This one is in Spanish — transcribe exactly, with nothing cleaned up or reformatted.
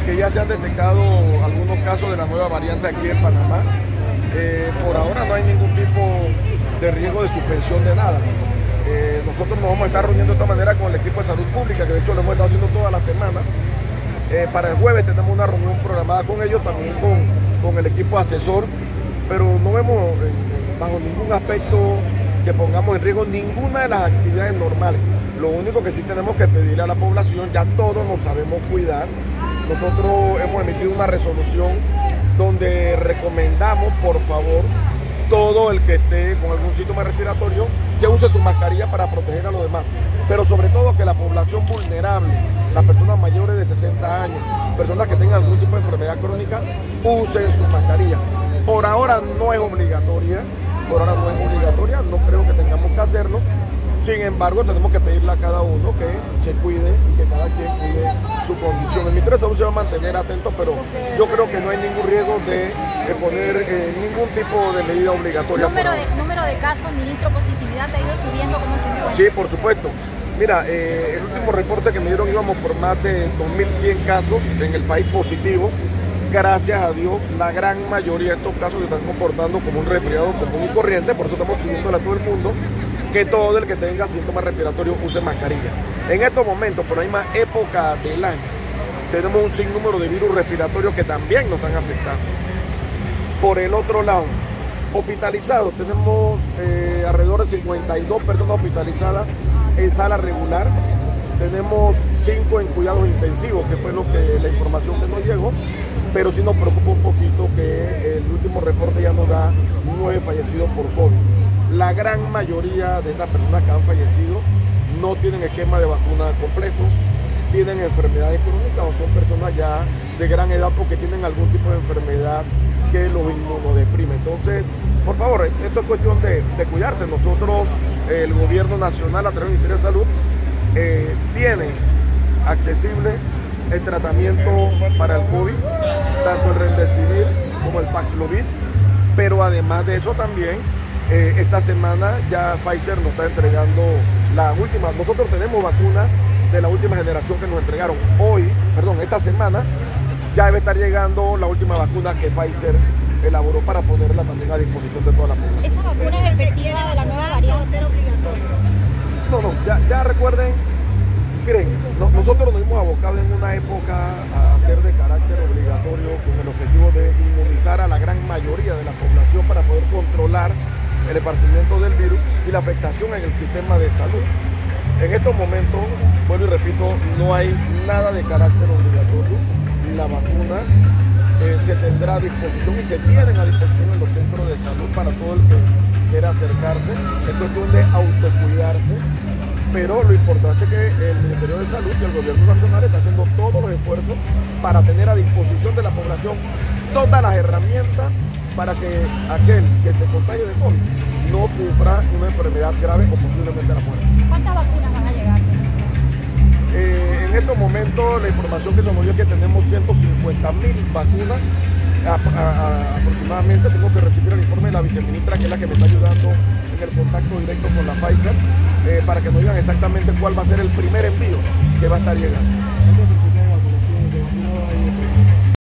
que ya se han detectado algunos casos de la nueva variante aquí en Panamá. Eh, por ahora no hay ningún tipo de riesgo de suspensión de nada. Eh, nosotros nos vamos a estar reuniendo de esta manera con el equipo de salud pública, que de hecho lo hemos estado haciendo toda la semana. Eh, para el jueves tenemos una reunión programada con ellos, también con, con el equipo asesor, pero no vemos eh, bajo ningún aspecto que pongamos en riesgo ninguna de las actividades normales. Lo único que sí tenemos que pedirle a la población, ya todos nos sabemos cuidar. Nosotros hemos emitido una resolución donde recomendamos, por favor, todo el que esté con algún síntoma respiratorio, que use su mascarilla para proteger a los demás. Pero sobre todo que la población vulnerable, las personas mayores de sesenta años, personas que tengan algún tipo de enfermedad crónica, usen su mascarilla. Por ahora no es obligatoria, por ahora no es obligatoria, no creo que tengamos que hacerlo. Sin embargo, tenemos que pedirle a cada uno que se cuide y que cada quien cuide su condición. El Ministerio de Salud se va a mantener atento, pero yo creo que no hay ningún riesgo de, de poner eh, ningún tipo de medida obligatoria. ¿Número de, número de casos, ministro, positividad ha ido subiendo? ¿Cómo se encuentra? Sí, por supuesto. Mira, eh, el último reporte que me dieron íbamos por más de dos mil cien casos en el país positivos. Gracias a Dios, la gran mayoría de estos casos se están comportando como un resfriado común y corriente, por eso estamos pidiéndole a todo el mundo que todo el que tenga síntomas respiratorios use mascarilla. En estos momentos, por la misma época del año, tenemos un sinnúmero de virus respiratorios que también nos están afectando. Por el otro lado, hospitalizados, tenemos eh, alrededor de cincuenta y dos personas hospitalizadas en sala regular. Tenemos cinco en cuidados intensivos, que fue lo que la información que nos llegó, pero sí nos preocupa un poquito que el último reporte ya nos da nueve fallecidos por COVID. La gran mayoría de estas personas que han fallecido no tienen esquema de vacuna completo, tienen enfermedades crónicas o son personas ya de gran edad o que tienen algún tipo de enfermedad que los inmunodeprime. Entonces, por favor, esto es cuestión de, de cuidarse. Nosotros, el gobierno nacional a través del Ministerio de Salud, eh, tiene accesible el tratamiento para el COVID, tanto el Remdesivir como el Paxlovid, pero además de eso también, eh, esta semana ya Pfizer nos está entregando la última. Nosotros tenemos vacunas de la última generación que nos entregaron hoy, perdón, esta semana, ya debe estar llegando la última vacuna que Pfizer elaboró para ponerla también a disposición de toda la población. ¿Esa vacuna es efectiva de la nueva variante? No, no, ya, ya recuerden, miren, no, nosotros nos hemos abocado en una época a hacer de carácter obligatorio con el objetivo de inmunizar a la gran mayoría de la población para poder controlar el esparcimiento del virus y la afectación en el sistema de salud. En estos momentos, vuelvo y repito, no hay nada de carácter obligatorio. La vacuna eh, se tendrá a disposición y se tienen a disposición en los centros de salud para todo el que quiera acercarse. Es cuestión de autocuidarse, pero lo importante es que el Ministerio de Salud y el Gobierno Nacional está haciendo todos los esfuerzos para tener a disposición de la población todas las herramientas para que aquel que se contagie de COVID no sufra una enfermedad grave o posiblemente la muerte. ¿Cuántas vacunas van a llegar? Eh, en estos momentos la información que se nos dio es que tenemos ciento cincuenta mil vacunas a, a, a, aproximadamente. Tengo que recibir el informe de la viceministra, que es la que me está ayudando en el contacto directo con la Pfizer, eh, para que nos digan exactamente cuál va a ser el primer envío que va a estar llegando.